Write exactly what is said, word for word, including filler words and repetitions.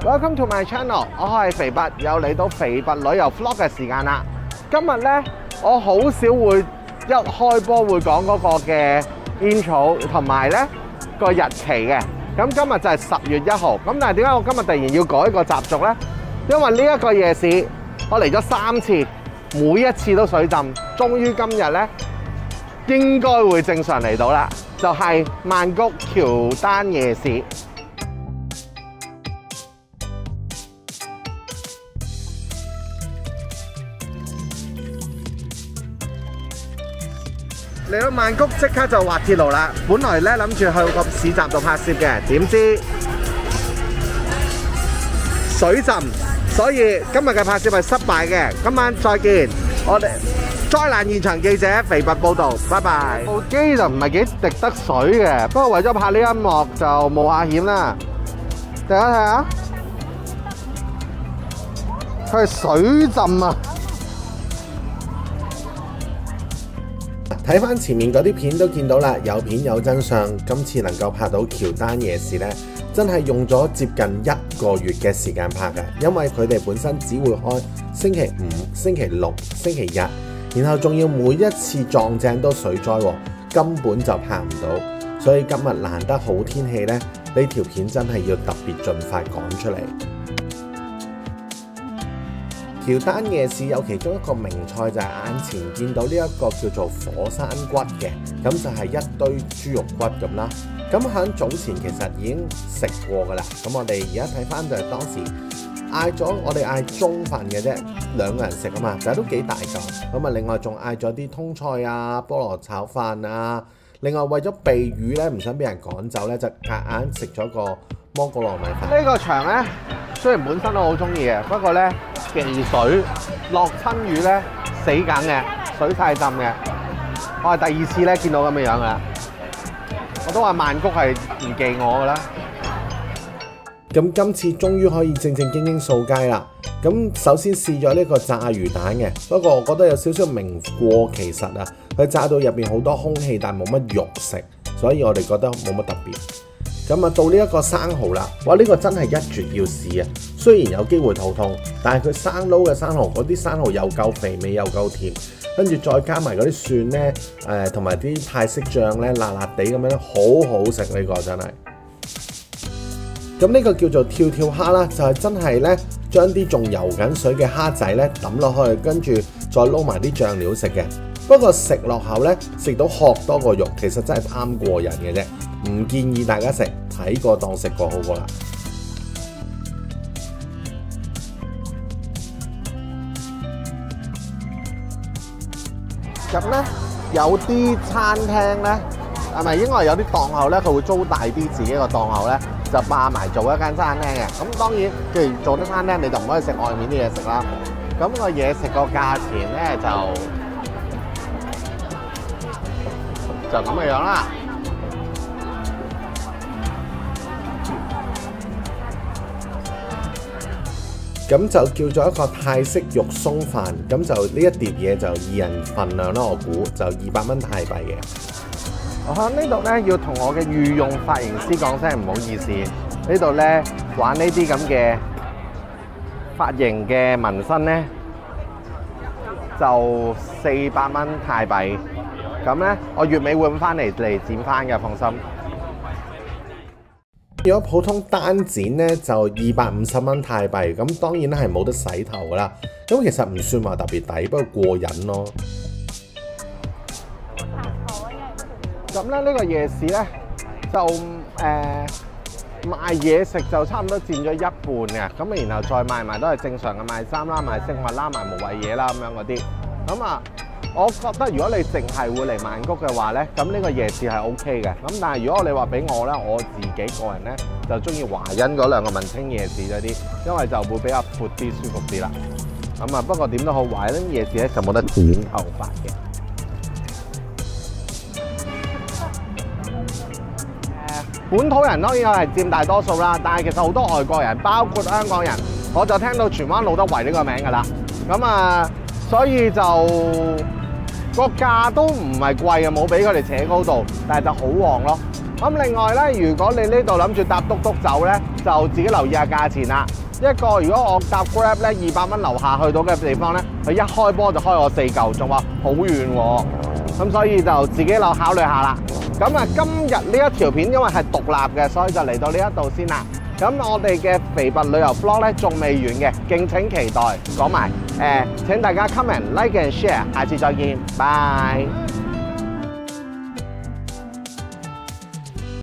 Welcome to my channel， 我係肥拔，又嚟到肥拔旅遊 vlog 嘅時間啦。今日呢，我好少會一開波會講嗰個嘅 intro 同埋呢個日期嘅。咁今日就係十月一號。咁但係點解我今日突然要改個習俗呢？因為呢一個夜市我嚟咗三次，每一次都水浸。終於今日呢，應該會正常嚟到啦，就係曼谷喬丹夜市。嚟到曼谷即刻就滑鐵盧啦！本來咧諗住去個市集度拍攝嘅，點知水浸，所以今日嘅拍攝係失敗嘅。今晚再見，我哋災難現場記者肥拔報導，拜拜。部機就唔係幾滴得水嘅，不過為咗拍呢一幕就冒下險啦。大家睇下，佢係水浸啊！睇翻前面嗰啲片都見到啦，有片有真相。今次能夠拍到喬丹夜市呢，真係用咗接近一個月嘅時間拍㗎。因為佢哋本身只會開星期五、星期六、星期日，然後仲要每一次撞正都水災，根本就拍唔到。所以今日難得好天氣呢，呢條片真係要特別盡快趕出嚟。喬丹夜市有其中一個名菜就係眼前見到呢一個叫做火山骨嘅，咁就係一堆豬肉骨咁啦。咁喺早前其實已經食過噶啦。咁我哋而家睇翻就係當時嗌咗，我哋嗌中飯嘅啫，兩個人食啊嘛，但係都幾大嚿。咁啊，另外仲嗌咗啲通菜啊、菠蘿炒飯啊。另外為咗避雨咧，唔想俾人趕走咧，就夾硬食咗個芒果糯米飯。呢個場咧，雖然本身都好中意嘅，不過咧忌水，落親雨咧死梗嘅，水晒浸嘅。我係第二次咧見到咁嘅樣噶啦，我都話曼谷係唔忌我噶啦。咁今次終於可以正正經經掃街啦。咁首先試咗呢個炸魚蛋嘅，不過我覺得有少少名過其實啊，佢炸到入邊好多空氣，但冇乜肉食，所以我哋覺得冇乜特別。咁啊到呢一個生蠔啦，哇呢個真係一絕要試啊！雖然有機會肚痛，但係佢生撈嘅生蠔，嗰啲生蠔又夠肥美又夠甜，跟住再加埋嗰啲蒜咧，誒同埋啲泰式醬咧，辣辣地咁樣，好好食呢個真係。咁呢個叫做跳跳蝦啦，就係真係咧將啲仲游緊水嘅蝦仔咧抌落去，跟住再撈埋啲醬料食嘅。不過食落口咧，食到殼多過肉，其實真係貪過癮嘅啫，唔建議大家食，睇過當食過好過啦。咁咧有啲餐廳咧，係咪應該係有啲檔口咧，佢會租大啲自己個檔口咧，就霸埋做一間餐廳嘅。咁當然，既然做得餐廳，你就唔可以食外面啲嘢食啦。咁個嘢食個價錢咧就就咁嘅樣啦。咁就叫做一個泰式肉鬆飯，咁就呢一碟嘢就二人份量啦，我估就二百蚊泰幣嘅。我喺呢度咧要同我嘅御用髮型師講聲唔好意思，呢度咧玩呢啲咁嘅髮型嘅紋身咧就四百蚊泰幣，咁咧我月尾會揾翻嚟嚟剪翻嘅，放心。如果普通單剪咧就二百五十蚊泰幣，咁當然係冇得洗頭噶啦。咁其實唔算話特別抵，不過過癮咯。咁咧呢個夜市咧就誒、呃、賣嘢食就差唔多佔咗一半嘅，咁然後再賣埋都係正常嘅賣衫啦、賣飾物啦、賣無謂嘢啦咁樣嗰啲。咁啊，我覺得如果你淨係會嚟曼谷嘅話咧，咁呢個夜市係 O K 嘅。咁但係如果你話俾我咧，我自己個人咧就中意華欣嗰兩個文青夜市嗰啲，因為就會比較闊啲、舒服啲啦。咁啊，不過點都好，華欣夜市咧就冇得剪頭髮嘅。本土人當然係佔大多數啦，但係其實好多外國人，包括香港人，我就聽到荃灣路德圍呢個名㗎啦。咁啊，所以就個價都唔係貴啊，冇俾佢哋扯高度，但係就好旺咯。 咁另外咧，如果你呢度諗住搭嘟嘟走咧，就自己留意下價錢啦。一個如果我搭 Grab 咧，二百蚊樓下去到嘅地方咧，佢一開波就開我四嚿，仲話好遠喎。咁所以就自己留考慮下啦。咁啊，今日呢一條片因為係獨立嘅，所以就嚟到呢一度先啦。咁我哋嘅肥拔旅遊 vlog 咧仲未完嘅，敬請期待。講埋誒，請大家 comment、like and share，下次再見，拜。